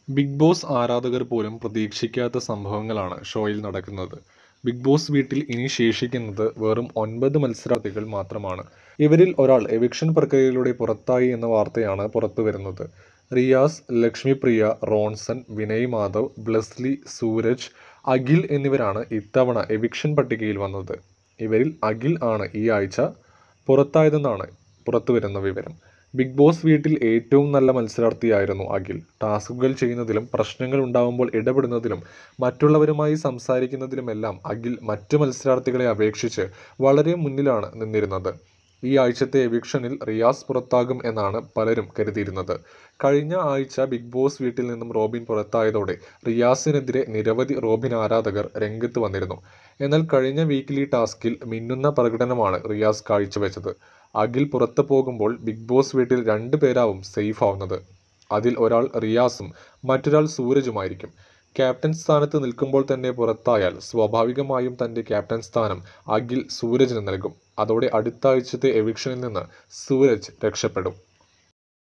Big boss ആരാധകർ പോലും പ്രതീക്ഷിക്കാത്ത സംഭവങ്ങളാണ് ഷോയിൽ നടക്കുന്നത്. ബിഗ് ബോസ് വീട്ടിൽ ഇനി ശേഷിക്കുന്നത് വെറും 9 മത്സരാർത്ഥികൾ മാത്രമാണ്. ഇവരിൽ ഒരാൾ എവിക്ഷൻ പ്രക്രിയയിലൂടെ പുറത്തായി എന്ന വാർത്തയാണ് പുറത്തുവരുന്നത്. റിയാസ്, ലക്ഷ്മിപ്രിയ, റോൺസൺ, വിനയ് മാധവ്, ബ്ലെസ്ലി, സൂരജ്, അഖിൽ എന്നിവരാണ് ഇത്തവണ എവിക്ഷൻ പട്ടികയിൽ വന്നത്. ഇവരിൽ അഖിൽ ആണ് ഈ ആഴ്ച പുറത്തായതെന്നാണ് പുറത്തുവരുന്ന വിവരം. ബിഗ് ബോസ് വീട്ടിൽ ഏറ്റവും നല്ല മത്സരാർത്ഥിയായിരുന്നു അഖിൽ. ടാസ്കുകൾ ചെയ്യുന്നതിലും പ്രശ്നങ്ങൾ ഉണ്ടാവുമ്പോൾ ഇടപെടുന്നതിലും മറ്റുള്ളവരുമായി സംസാരിക്കുന്നതിലുമെല്ലാം അഖിൽ മറ്റു മത്സരാർത്ഥികളെ അപേക്ഷിച്ച് വളരെ മുന്നിലാണ് നിന്നിരുന്നത്. ഈ ആഴ്ചത്തെ എവിക്ഷനിൽ റിയാസ് പുറത്താകും എന്നാണ് പലരും കരുതിയിരുന്നത്. കഴിഞ്ഞ ആഴ്ച ബിഗ് ബോസ് വീട്ടിൽ നിന്നും റോബിൻ പുറത്തായതോടെ റിയാസിനെതിരെ നിരവധി റോബിൻ ആരാധകർ രംഗത്ത് വന്നിരുന്നു. എന്നാൽ കഴിഞ്ഞ വീക്കിലി ടാസ്കിൽ മിന്നുന്ന പ്രകടനമാണ് റിയാസ് കാഴ്ചവെച്ചത്. അഖിൽ പുറത്തു പോകുമ്പോൾ ബിഗ് ബോസ് വീട്ടിൽ 2 പേരാവും സേഫ് ആവുന്നത്. അതിൽ ഒരാൾ റിയാസും മറ്റൊരാൾ സൂരജുമായിരിക്കും. ക്യാപ്റ്റൻ സ്ഥാനത്ത് നിൽക്കുമ്പോൾ തന്നെ പുറത്തായാൽ സ്വാഭാവികമായും തൻ്റെ ക്യാപ്റ്റൻ സ്ഥാനം അഖിൽ സൂരജിന് നൽകും. അതോടെ അടുത്ത ആഴ്ചത്തെ എവിക്ഷനിൽ നിന്ന് സൂരജ് രക്ഷപ്പെടും.